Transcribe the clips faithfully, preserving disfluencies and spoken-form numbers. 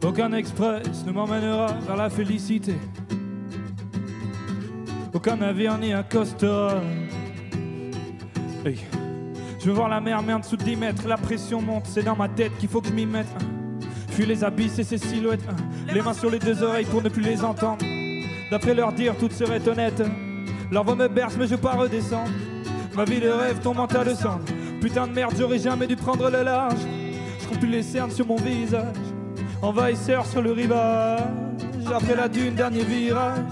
Aucun express ne m'emmènera vers la félicité. Aucun navire ni un coaster. Hey. Je veux voir la mer, mais en dessous de dix mètres. La pression monte, c'est dans ma tête qu'il faut que je m'y mette. Fuis les abysses et ces silhouettes. Les mains sur les deux oreilles pour ne plus les entendre. D'après leur dire, toutes seraient honnêtes. Leur voix me berce, mais je veux pas redescendre. Ma vie de rêve, ton mental de sang. Putain de merde, j'aurais jamais dû prendre le large. Je compte plus les cernes sur mon visage. Envahisseur sur le rivage. Après la dune, dernier virage.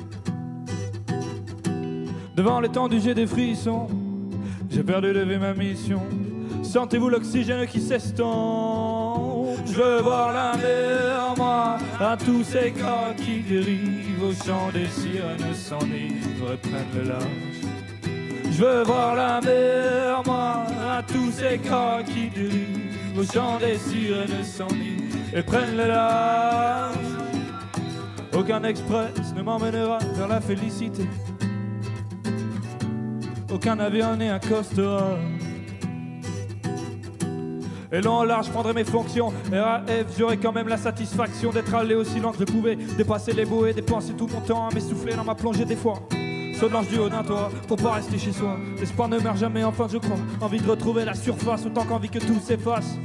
Devant l'étendue, j'ai des frissons. J'ai peur de lever ma mission. Sentez-vous l'oxygène qui s'estompe. Je veux voir la mer, moi, à tous ces gars qui dérivent au chant des sirènes s'enivrent et prennent le large. Je veux voir la mer, moi, à tous ces gars qui dérivent au chant des sirènes s'enivrent et prennent le large. Aucun express ne m'emmènera vers la félicité. Aucun navire n'est un coaster. Et long en large, je prendrai mes fonctions. R A F, j'aurai quand même la satisfaction d'être allé aussi loin que je pouvais. Dépasser les bouées, dépenser tout mon temps à m'essouffler dans ma plongée des fois. Saut de l'ange du haut d'un toit, pour pas rester chez soi. L'espoir ne meurt jamais, enfin je crois. Envie de retrouver la surface, autant qu'envie que tout s'efface.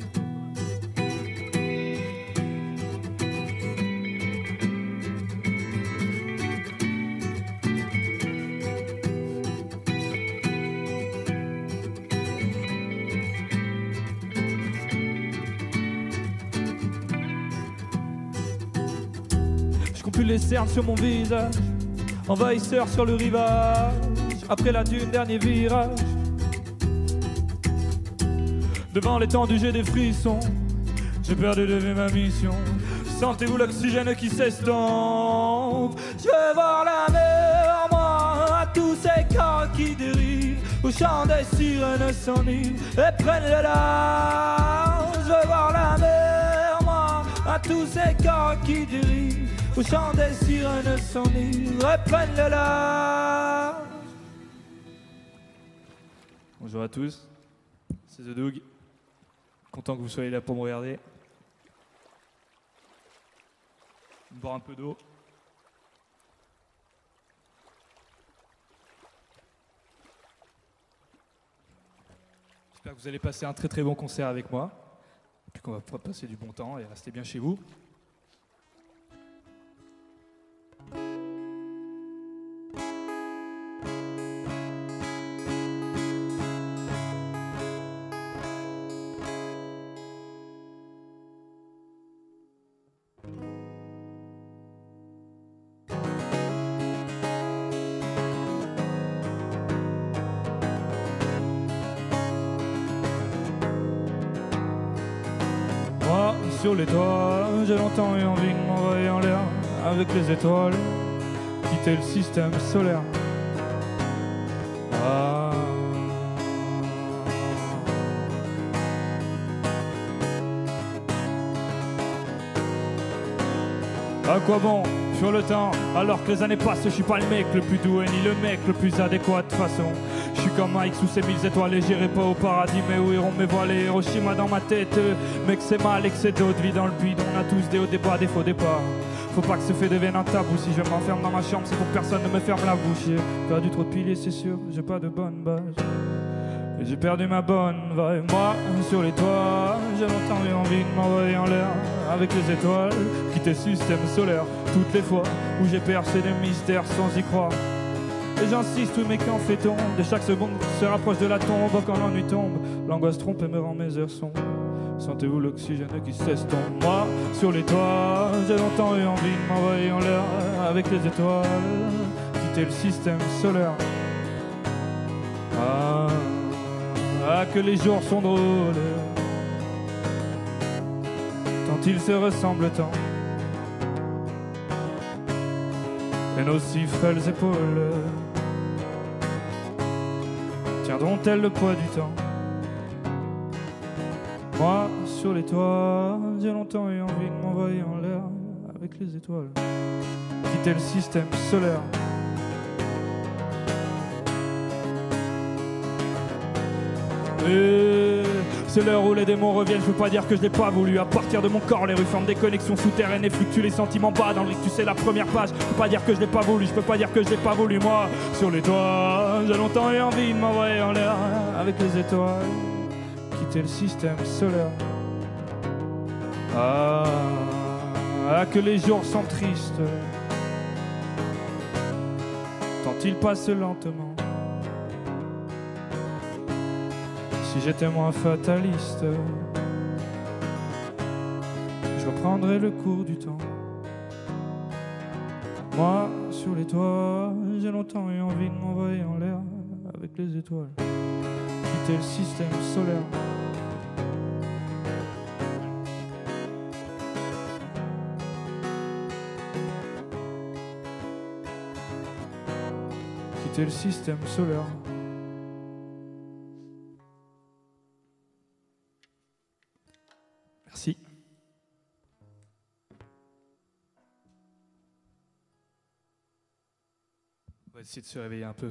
Plus les cernes sur mon visage, envahisseur sur le rivage. Après la dune, dernier virage. Devant l'étendue, j'ai des frissons. J'ai peur de lever ma mission. Sentez-vous l'oxygène qui s'estompe. Je veux voir la mer, moi, à tous ces cas qui dérivent au chant des sirènes s'enivrent et prennent le large. Je veux voir la mer, moi, à tous ces cas qui dérivent au chant des sirènes s'enivrent et prennent le large. Bonjour à tous, c'est The Doug. Content que vous soyez là pour me regarder. Boire un peu d'eau. J'espère que vous allez passer un très très bon concert avec moi. Puis qu'on va pouvoir passer du bon temps et rester bien chez vous. Sur les toits, j'ai longtemps eu envie de m'envoyer en l'air avec les étoiles, quitter le système solaire. Ah. À quoi bon fuir le temps alors que les années passent? Je suis pas le mec le plus doué ni le mec le plus adéquat de façon. Je suis comme Mike sous ses mille étoiles et j'irai pas au paradis, mais où iront mes voiles et Hiroshima dans ma tête. Mais que c'est mal et que c'est d'autres vies dans le bidon. On a tous des hauts départs, des faux départs. Faut pas que ce fait devienne un tabou. Si je m'enferme dans ma chambre, c'est pour que personne ne me ferme la bouche. J'ai perdu trop de piliers, c'est sûr, j'ai pas de bonne base. Et j'ai perdu ma bonne vibe. Moi, sur les toits, j'ai longtemps eu envie de m'envoyer en l'air avec les étoiles, quitter le système solaire. Toutes les fois où j'ai percé des mystères sans y croire. Et j'insiste, tous mes camps fait tombe. De chaque seconde se rapproche de la tombe. Quand l'ennui tombe, l'angoisse trompe et me rend mes heures sombres. Sentez-vous l'oxygène qui s'estompe? Moi, sur les toits, j'ai longtemps eu envie de m'envoyer en l'air avec les étoiles, quitter le système solaire. Ah, ah que les jours sont drôles, tant ils se ressemblent tant. Et nos si frêles épaules tiendront-elles le poids du temps? Moi, sur les toits, j'ai longtemps eu envie de m'envoyer en l'air avec les étoiles, quitter le système solaire. Et C'est l'heure où les démons reviennent, je peux pas dire que je l'ai pas voulu. À partir de mon corps, les rues forment des connexions souterraines et fluctuent les sentiments bas dans le rictus, c'est la première page. Je peux pas dire que je l'ai pas voulu, je peux pas dire que je l'ai pas voulu. Moi, sur les toits, j'ai longtemps eu envie de m'envoyer en l'air avec les étoiles, quitter le système solaire. Ah, ah que les jours sont tristes, tant ils passent lentement. Si j'étais moins fataliste, je reprendrais le cours du temps. Moi, sur les toits, j'ai longtemps eu envie de m'envoyer en l'air avec les étoiles, quitter le système solaire. Quitter le système solaire. Merci. On va essayer de se réveiller un peu.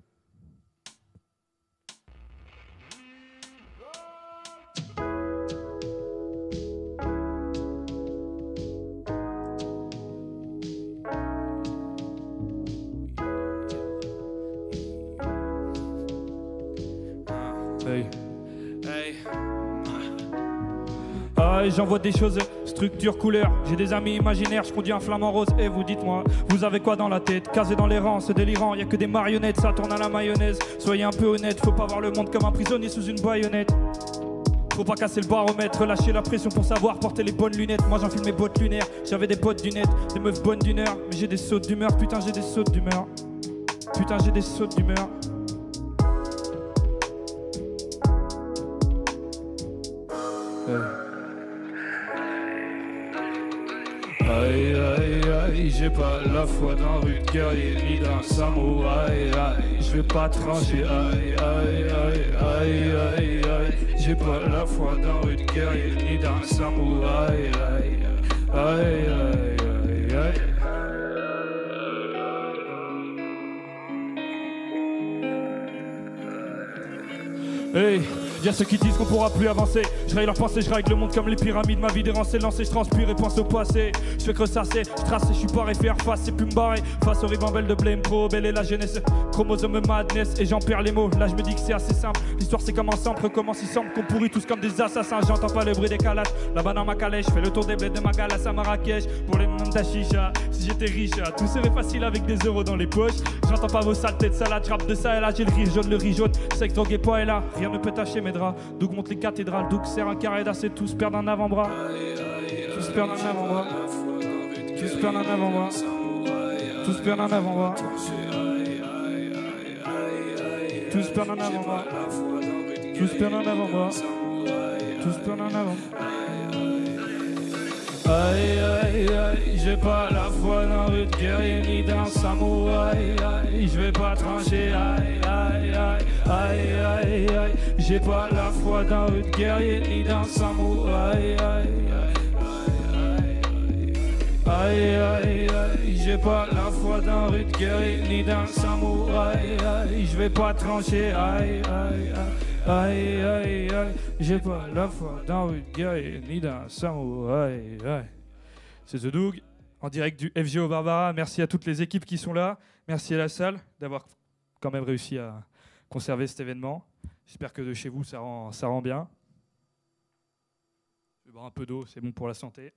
Hey. Hey. Ah, j'envoie des choses, structure, couleur. J'ai des amis imaginaires, je conduis un flamant rose. Et vous dites-moi, vous avez quoi dans la tête? Casé dans les rangs, c'est délirant, y a que des marionnettes, ça tourne à la mayonnaise. Soyez un peu honnête, faut pas voir le monde comme un prisonnier sous une baïonnette. Faut pas casser le baromètre, lâcher la pression pour savoir porter les bonnes lunettes. Moi j'enfile mes bottes lunaires, j'avais des potes du net, des meufs bonnes d'une heure. Mais j'ai des sautes d'humeur, putain j'ai des sautes d'humeur. Putain j'ai des sautes d'humeur. Aïe aïe aïe, j'ai pas la foi d'un rude guerrier ni d'un samouraï. Aïe, je vais pas trancher. Aïe aïe aïe aïe aïe aïe, j'ai pas la foi d'un rude guerrier ni d'un samouraï. Aïe aïe aïe aïe aïe. Hey, y'a ceux qui disent qu'on pourra plus avancer. Je raye leurs pensées, je règle le monde comme les pyramides. Ma vie dérancée, lancée, je transpire et pense au passé. Je fais que ressasser, je trace et je suis pas réfé face, c'est plus me barrer. Face aux ribambelles de blême, trop belle est la jeunesse. Chromosome madness et j'en perds les mots. Là je me dis que c'est assez simple. L'histoire c'est comme ensemble, recommence, il semble qu'on pourrit tous comme des assassins. J'entends pas le bruit des calates. Là-bas dans ma calèche, je fais le tour des bleds de ma galasse à Marrakech. Pour les mondes d'Achicha, si j'étais riche, tout serait facile avec des euros dans les poches. J'entends pas vos sales têtes salades, je rappe de ça et là j'ai le rire jaune, le riz jaune. Sexe, drogue et pas et là, rien ne peut tâcher mes draps. Doug monte les cathédrales, Doug serre un carré d'assez, tous perdent un avant-bras. Tous perdent un avant-bras. Tous perdent un avant-bras. Tous perdent un avant-bras. Tous perdent un avant-bras. Tous perdent un avant-bras. Tous perdent un avant-bras. Aïe aïe aïe, j'ai pas la foi d'un rude guerrier ni d'un samouraï. Aïe, je vais pas trancher. Aïe aïe aïe aïe aïe aïe, j'ai pas la foi d'un rude guerrier ni d'un samouraï. Aïe aïe aïe aïe, j'ai pas la foi d'un rude guerrier ni d'un samouraï. Aïe, je vais pas trancher. Aïe aïe aïe aïe aïe, j'ai pas la foi d'un rude guerrier ni d'un samouraï. C'est The Doug en direct du F G O Barbara. Merci à toutes les équipes qui sont là. Merci à la salle d'avoir quand même réussi à conserver cet événement. J'espère que de chez vous ça rend, ça rend bien. Je vais boire un peu d'eau, c'est bon pour la santé.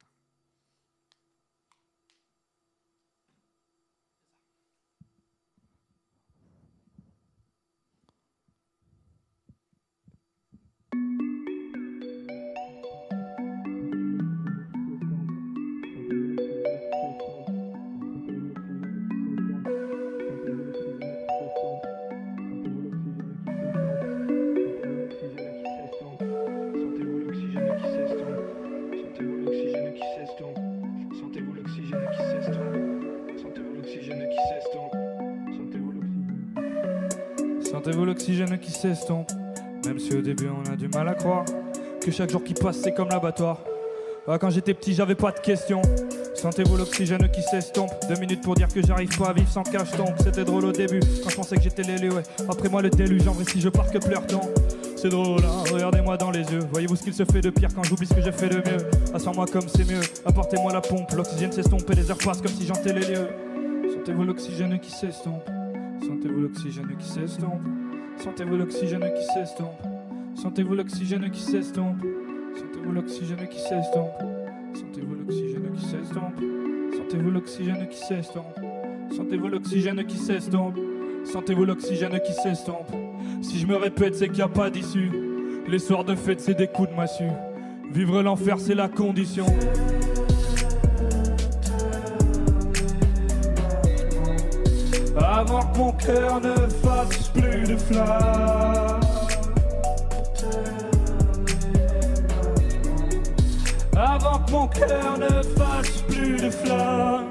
Sentez-vous l'oxygène qui s'estompe, même si au début on a du mal à croire que chaque jour qui passe c'est comme l'abattoir. Ah, quand j'étais petit j'avais pas de questions. Sentez-vous l'oxygène qui s'estompe. Deux minutes pour dire que j'arrive pas à vivre sans cacheton. C'était drôle au début, quand je pensais que j'étais l'élu, ouais. Après moi le déluge, en vrai si je pars que pleure-t-on. C'est drôle, hein, regardez-moi dans les yeux. Voyez-vous ce qu'il se fait de pire quand j'oublie ce que j'ai fait de mieux. Asseoir-moi comme c'est mieux, apportez-moi la pompe. L'oxygène s'estompe et les heures passent comme si j'hantais les lieux. Sentez-vous l'oxygène qui s'estompe. Sentez-vous l'oxygène qui s'estompe. Sentez-vous l'oxygène qui s'estompe. Sentez-vous l'oxygène qui s'estompe. Sentez-vous l'oxygène qui s'estompe. Sentez-vous l'oxygène qui s'estompe. Sentez-vous l'oxygène qui s'estompe. Sentez-vous l'oxygène qui s'estompe. Sentez-vous l'oxygène qui s'estompe. Si je me répète, c'est qu'il n'y a pas d'issue. Les soirs de fête, c'est des coups de massue. Vivre l'enfer, c'est la condition. Avant que mon cœur ne fasse plus de flamme. Avant que mon cœur ne fasse plus de flamme.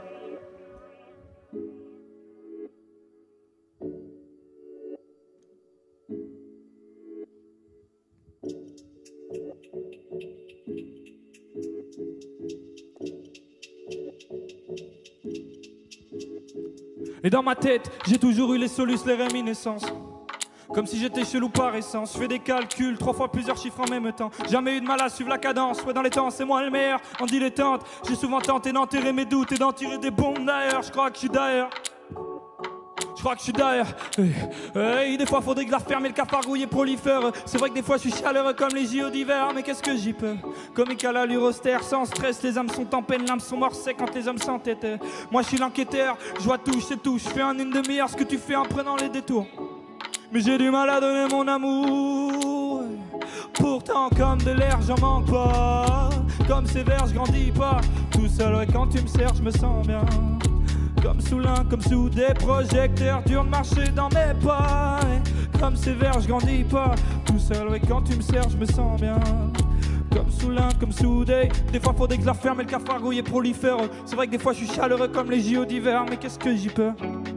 Et dans ma tête, j'ai toujours eu les solus, les réminiscences. Comme si j'étais chelou par essence. Je fais des calculs, trois fois plusieurs chiffres en même temps. Jamais eu de mal à suivre la cadence. Ouais, dans les temps, c'est moi le meilleur en dilettante. J'ai souvent tenté d'enterrer mes doutes et d'en tirer des bombes d'ailleurs. Je crois que je suis d'ailleurs. Je crois que je suis d'ailleurs. Hey, hey, des fois faudrait que la ferme et le cafard rouillé prolifère. C'est vrai que des fois je suis chaleureux comme les J O d'hiver. Mais qu'est-ce que j'y peux? Comique à l'allure austère, sans stress. Les âmes sont en peine, l'âme sont morts secs quand les hommes s'entêtent. Moi je suis l'enquêteur, je vois tout, je sais tout. Je fais en une demi-heure ce que tu fais en prenant les détours. Mais j'ai du mal à donner mon amour. Pourtant comme de l'air j'en manque pas. Comme ces vers je grandis pas. Tout seul ouais, quand tu me sers je me sens bien. Comme sous l'un, comme sous des projecteurs. Dur de marcher dans mes pas. Comme ces vers je grandis pas. Tout seul ouais, quand tu me sers je me sens bien. Comme sous l'un, comme sous des. Des fois faudrait que la ferme et le cafard rouillé prolifère. C'est vrai que des fois je suis chaleureux comme les J O d'hiver. Mais qu'est-ce que j'y peux?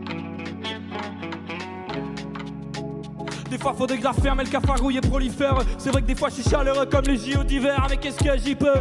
Des fois faudrait que la ferme et le cafard rouillé prolifère. C'est vrai que des fois je suis chaleureux comme les J O d'hiver. Mais qu'est-ce que j'y peux?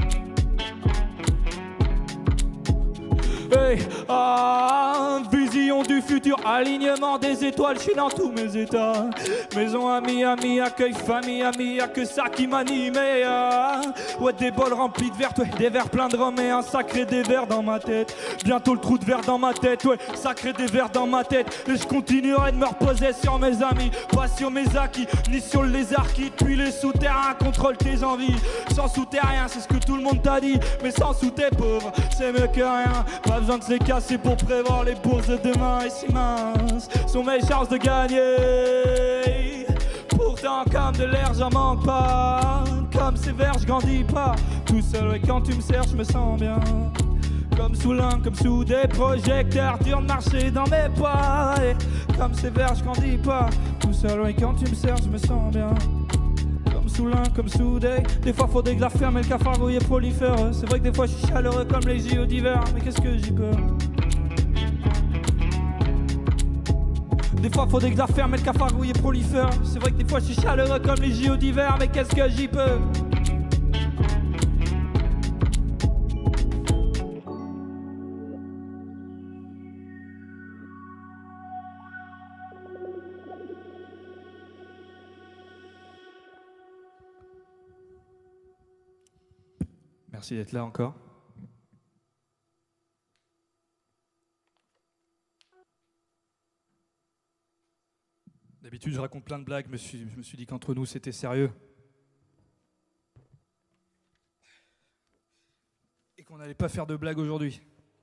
Hey, ah, vision du futur, alignement des étoiles, je suis dans tous mes états. Maison, amis, amis, accueil, famille, amis, y'a que ça qui m'anime. Ah. Ouais, des bols remplis de verre, ouais, des verres pleins de rhum et un sacré des verres dans ma tête. Bientôt le trou de verre dans ma tête, ouais, sacré des verres dans ma tête. Et je continuerai de me reposer sur mes amis, pas sur mes acquis, ni sur le lézard qui depuis les souterrains contrôle tes envies. Sans souterrain, c'est ce que tout le monde t'a dit, mais sans sous tes pauvres, c'est mieux que rien. Pas besoin de se les casser pour prévoir les bourses de demain. Et si minces sont mes chances de gagner. Pourtant comme de l'air j'en manque pas. Comme ces vers je grandis pas. Tout seul et quand tu me sers je me sens bien. Comme sous l'un, comme sous des projecteurs. Dur de marcher dans mes pas. Et comme ces vers je grandis pas. Tout seul et quand tu me sers je me sens bien. Comme sous l'un, comme sous des. Des fois faudrait que la ferme et le cafard rouillé prolifère. C'est vrai que des fois je suis chaleureux comme les J O d'hiver. Mais qu'est-ce que j'y peux? Des fois faudrait que la ferme et le cafard rouillé prolifère. C'est vrai que des fois je suis chaleureux comme les J O d'hiver. Mais qu'est-ce que j'y peux? Merci d'être là encore. D'habitude, je raconte plein de blagues, je me suis, je me suis dit qu'entre nous, c'était sérieux. Et qu'on n'allait pas faire de blagues aujourd'hui.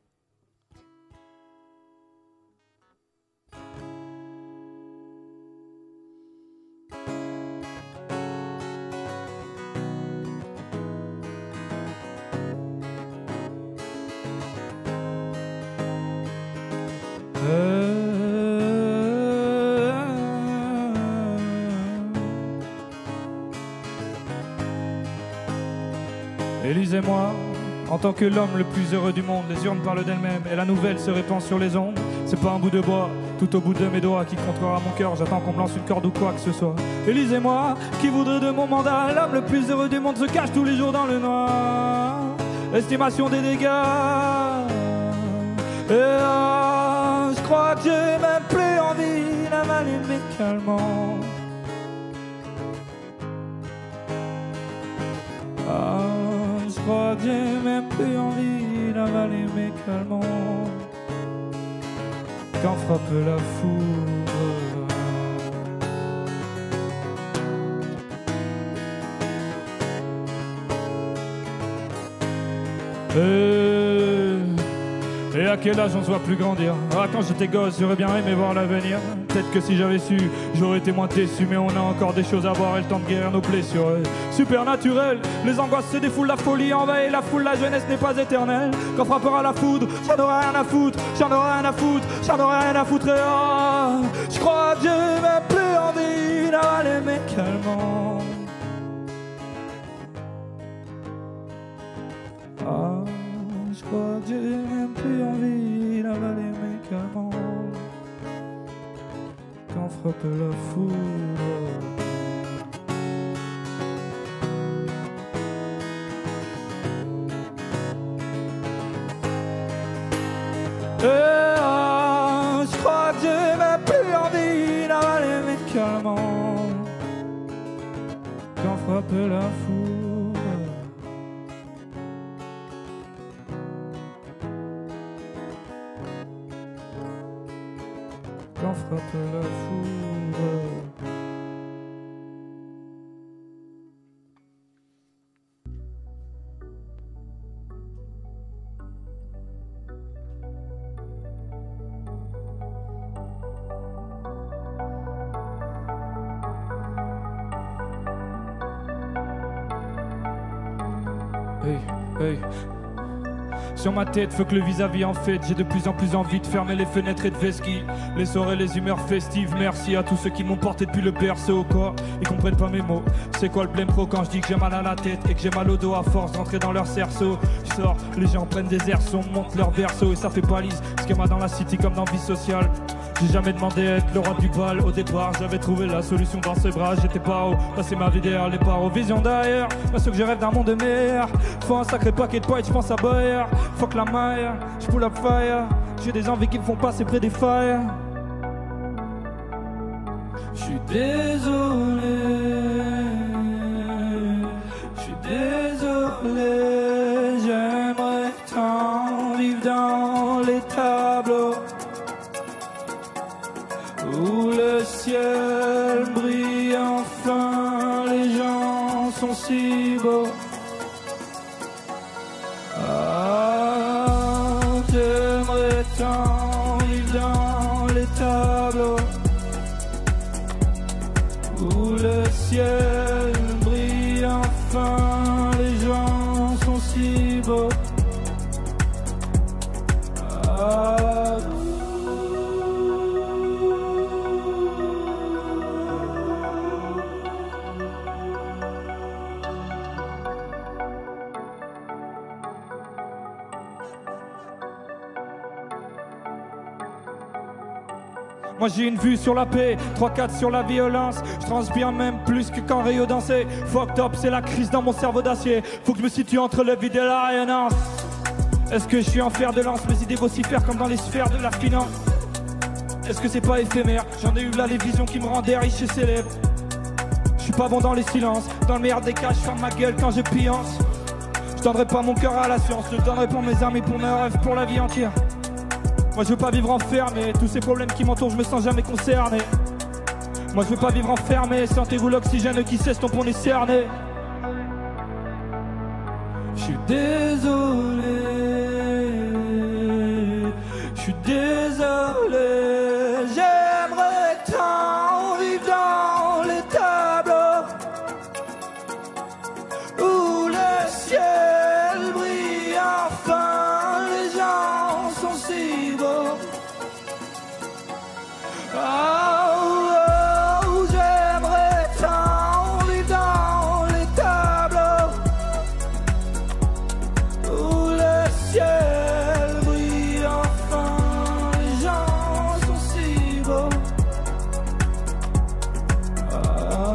Élise et moi, en tant que l'homme le plus heureux du monde, les urnes parlent d'elles-mêmes et la nouvelle se répand sur les ondes. C'est pas un bout de bois, tout au bout de mes doigts qui contrera mon cœur. J'attends qu'on me lance une corde ou quoi que ce soit. Élise et moi, qui voudrait de mon mandat, l'homme le plus heureux du monde se cache tous les jours dans le noir. Estimation des dégâts. Et ah, je crois que j'ai même plus envie de m'allumer calmement. plus envie d'avaler mes calmants quand frappe la foudre. Et, et à quel âge on se voit plus grandir? Ah, quand j'étais gosse, j'aurais bien aimé voir l'avenir. Peut-être que si j'avais su, j'aurais été moins déçu. Mais on a encore des choses à voir et le temps de guérir nos blessures. Super naturel, les angoisses se défoulent, la folie envahit la foule. La jeunesse n'est pas éternelle. Quand frappera la foudre, j'en aurai rien à foutre. J'en aurai rien à foutre, j'en aurai rien à foutre. Et oh, je crois que j'ai même plus envie d'avaler mes calmants. Ah, je crois que j'ai même plus envie d'avaler mes calmants quand frappe la foudre. Et ah, je crois que j'ai même plus envie d'avaler mes calmants quand frappe la foudre. Quand frappe la foudre. Hey, hey. Sur ma tête, faut que le vis-à-vis en fait. J'ai de plus en plus envie de fermer les fenêtres et de vesquiller les soirées, les humeurs festives. Merci à tous ceux qui m'ont porté depuis le berceau. Quoi, ils comprennent pas mes mots. C'est quoi le blême pro quand je dis que j'ai mal à la tête et que j'ai mal au dos à force d'entrer dans leur cerceau. Je sors, les gens prennent des airs, montent leur berceau et ça fait palise. Schéma dans la city comme dans vie sociale. J'ai jamais demandé à être le roi du bal. Au départ, j'avais trouvé la solution dans ses bras. J'étais pas haut, passer ma vie derrière les barreaux. Vision d'ailleurs, parce que je rêve d'un monde meilleur. Faut un sacré paquet de poids, je pense à Bayer. Fuck la maille, je pull up fire. J'ai des envies qui me font passer près des failles. Je suis désolé, je suis désolé. J'aimerais tant vivre dans les tableaux où le ciel brille enfin, les gens sont si beaux. Ah, j'aimerais tant vivre dans les tableaux où le ciel brille enfin, les gens sont si beaux. Ah, moi j'ai une vue sur la paix, trois quatre sur la violence. Je transpire même plus que quand Rio dansait. Fucked up, c'est la crise dans mon cerveau d'acier. Faut que je me situe entre le vide et la rayonnance. Est-ce que je suis en fer de lance? Mes idées vocifèrent comme dans les sphères de la finance. Est-ce que c'est pas éphémère? J'en ai eu là les visions qui me rendaient riche et célèbre. Je suis pas bon dans les silences. Dans le meilleur des cas, je ferme ma gueule quand je piance. Je donnerai pas mon cœur à la science. Je donnerai pour mes amis, pour mes rêves, pour la vie entière. Moi je veux pas vivre enfermé, tous ces problèmes qui m'entourent je me sens jamais concerné. Moi je veux pas vivre enfermé, sentez-vous l'oxygène qui s'estompe, on est cerné. Je suis désolé, je suis désolé. J'aimerais tant vivre dans les tableaux où le ciel brille enfin, les gens sont si beaux. Ah, oh, oh, j'aimerais tant vivre dans les tableaux où le ciel brille enfin, les gens sont si beaux. Ah,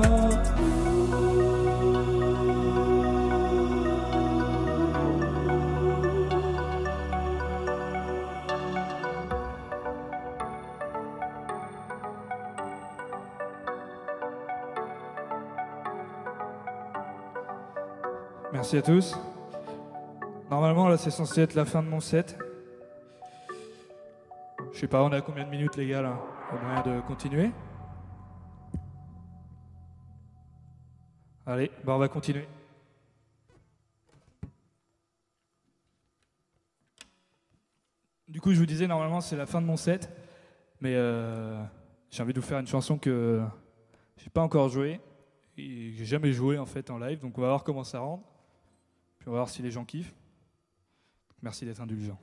merci à tous. Normalement, là, c'est censé être la fin de mon set. Je sais pas, on est à combien de minutes, les gars, là? Au moyen de continuer? Allez, bah on va continuer. Du coup, je vous disais, normalement, c'est la fin de mon set. Mais euh, j'ai envie de vous faire une chanson que j'ai pas encore jouée. Et que j'ai jamais jouée, en fait, en live. Donc, on va voir comment ça rend. Puis, on va voir si les gens kiffent. Merci d'être indulgent.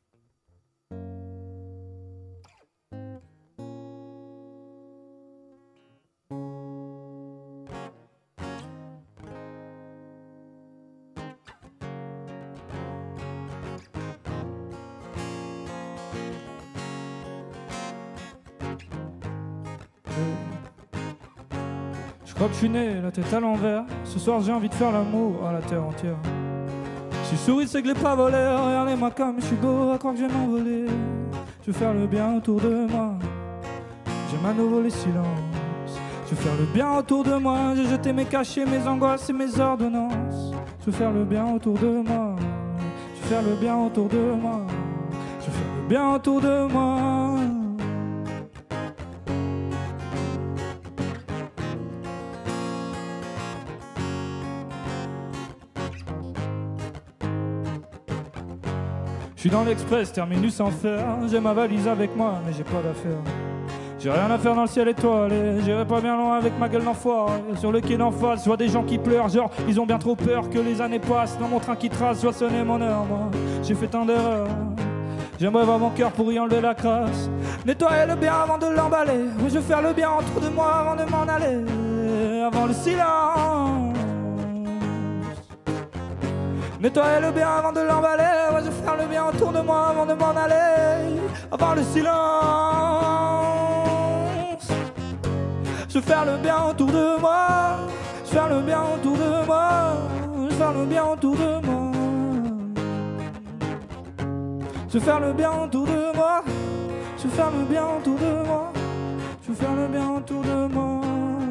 Je crois que je suis né la tête à l'envers. Ce soir j'ai envie de faire l'amour à la terre entière. Si je souris c'est que je l'ai pas volé. Regardez-moi comme je suis beau, à croire que je vais m'envoler. Je veux faire le bien autour de moi. J'aime à nouveau les silences. Je veux faire le bien autour de moi. J'ai jeté mes cachets, mes angoisses et mes ordonnances. Je veux faire le bien autour de moi. Je veux faire le bien autour de moi. Je veux faire le bien autour de moi. Je suis dans l'express, terminus en fer. J'ai ma valise avec moi, mais j'ai pas d'affaires. J'ai rien à faire dans le ciel étoilé. J'irai pas bien loin avec ma gueule d'enfoiré. Sur le quai d'en face, je vois des gens qui pleurent. Genre, ils ont bien trop peur que les années passent. Dans mon train qui trace, je vois sonner mon heure. Moi, j'ai fait tant d'erreurs. J'aimerais voir mon cœur pour y enlever la crasse. Nettoyer le bien avant de l'emballer. Oui, je veux faire le bien autour de moi avant de m'en aller. Avant le silence. Nettoyer le bien avant de l'emballer. Ouais, je veux faire le bien autour de moi avant de m'en aller. Avant le silence. Je veux faire le bien autour de moi. Je veux faire le bien autour de moi. Je veux faire le bien autour de moi. Je veux faire le bien autour de moi. Je veux faire le bien autour de moi. Je veux faire le bien autour de moi.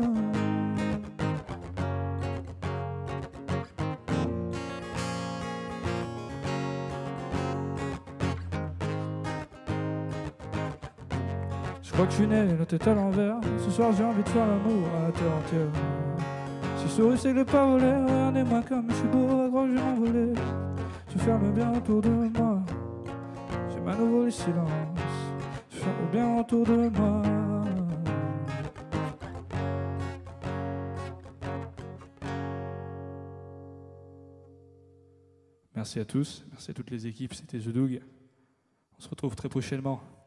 Je crois que je suis né la tête à l'envers. Ce soir j'ai envie de faire l'amour à la terre entière. Si souris c'est que le pas volé. Regardez-moi comme je suis beau, à croire que je vais m'envoler. Je veux faire le bien autour de moi. J'aime à nouveau les silences. Je veux faire le bien autour de moi. Merci à tous, merci à toutes les équipes, c'était The Doug. On se retrouve très prochainement.